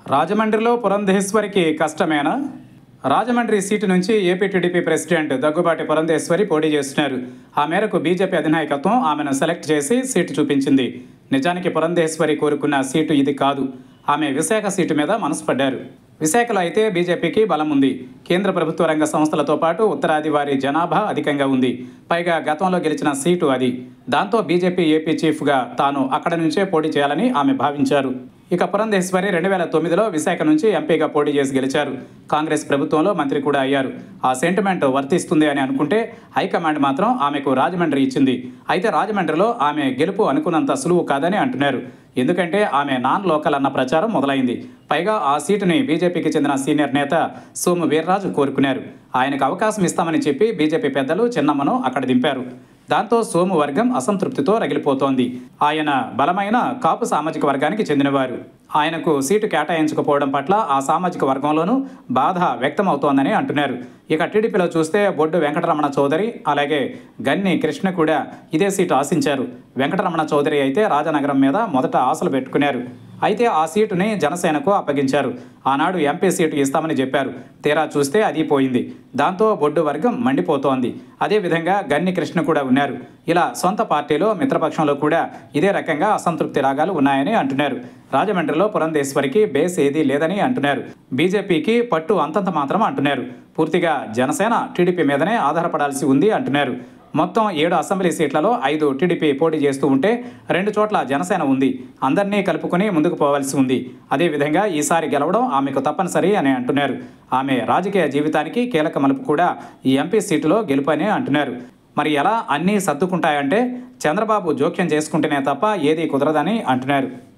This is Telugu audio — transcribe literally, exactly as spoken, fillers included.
రాజమండ్రిలో పురంధేశ్వరికి కష్టమేనా? రాజమండ్రి సీటు నుంచి AP TDP president Daggubati Purandeswari పోటీ చేస్తున్నారు. ఆ మేరకు బీజేపీ అధినాయకత్వం ఆమెను సెలెక్ట్ చేసి సీటు చూపించింది. నిజానికి పురంధేశ్వరి కోరుకున్న సీటు ఇది కాదు. ఆమె విశాఖ సీటు మీద మనసు పడ్డారు. విశాఖలో అయితే బీజేపీకి బలం ఉంది. కేంద్ర ప్రభుత్వ రంగ సంస్థలతో పాటు ఉత్తరాది వారి జనాభా అధికంగా ఉంది. పైగా గతంలో గెలిచిన సీటు అది. దాంతో బీజేపీ ఏపీ చీఫ్గా తాను అక్కడ నుంచే పోటీ చేయాలని ఆమె భావించారు. ఇక పురంధేశ్వరి రెండు వేల తొమ్మిదిలో విశాఖ నుంచి ఎంపీగా పోటీ చేసి గెలిచారు. కాంగ్రెస్ ప్రభుత్వంలో మంత్రి కూడా అయ్యారు. ఆ సెంటిమెంట్ వర్తిస్తుంది అని అనుకుంటే హైకమాండ్ మాత్రం ఆమెకు రాజమండ్రి ఇచ్చింది. అయితే రాజమండ్రిలో ఆమె గెలుపు అనుకున్నంత సులువు కాదని అంటున్నారు. ఎందుకంటే ఆమె నాన్ లోకల్ అన్న ప్రచారం మొదలైంది. పైగా ఆ సీటుని బీజేపీకి చెందిన సీనియర్ నేత సోము వీర్రాజు కోరుకున్నారు. ఆయనకు అవకాశం ఇస్తామని చెప్పి బీజేపీ పెద్దలు చిన్నమ్మను అక్కడ దింపారు. దాంతో సోము వర్గం అసంతృప్తితో రగిలిపోతోంది. ఆయన బలమైన కాపు సామాజిక వర్గానికి చెందినవారు. ఆయనకు సీటు కేటాయించకపోవడం పట్ల ఆ సామాజిక వర్గంలోనూ బాధ వ్యక్తమవుతోందని అంటున్నారు. ఇక టీడీపీలో చూస్తే బొడ్డు వెంకటరమణ చౌదరి, అలాగే గన్ని కృష్ణ కూడా ఇదే సీటు ఆశించారు. వెంకటరమణ చౌదరి అయితే రాజనగరం మీద మొదట ఆశలు పెట్టుకున్నారు. అయితే ఆ సీటుని జనసేనకు అప్పగించారు. ఆనాడు ఎంపీ సీటు ఇస్తామని చెప్పారు. తీరా చూస్తే అది పోయింది. దాంతో బొడ్డు వర్గం మండిపోతోంది. అదేవిధంగా గన్ని కృష్ణ కూడా ఉన్నారు. ఇలా సొంత పార్టీలో మిత్రపక్షంలో కూడా ఇదే రకంగా అసంతృప్తి రాగాలు ఉన్నాయని అంటున్నారు. రాజమండ్రిలో పురంధేశ్వరికి బేస్ ఏదీ లేదని అంటున్నారు. బీజేపీకి పట్టు అంతంత మాత్రం అంటున్నారు. పూర్తిగా జనసేన టీడీపీ మీదనే ఆధారపడాల్సి ఉంది అంటున్నారు. మొత్తం ఏడు అసెంబ్లీ సీట్లలో ఐదు టీడీపీ పోటీ చేస్తూ ఉంటే రెండు చోట్ల జనసేన ఉంది. అందరినీ కలుపుకుని ముందుకు పోవాల్సి ఉంది. అదేవిధంగా ఈసారి గెలవడం ఆమెకు తప్పనిసరి అని అంటున్నారు. ఆమె రాజకీయ జీవితానికి కీలక మలుపు కూడా ఈ ఎంపీ సీటులో గెలుపని అంటున్నారు. మరి ఎలా అన్నీ సర్దుకుంటాయంటే చంద్రబాబు జోక్యం చేసుకుంటేనే తప్ప ఏదీ కుదరదని అంటున్నారు.